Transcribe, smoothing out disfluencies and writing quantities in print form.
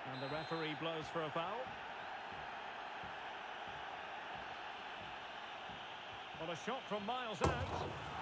And the referee blows for a foul. Well, a shot from miles out.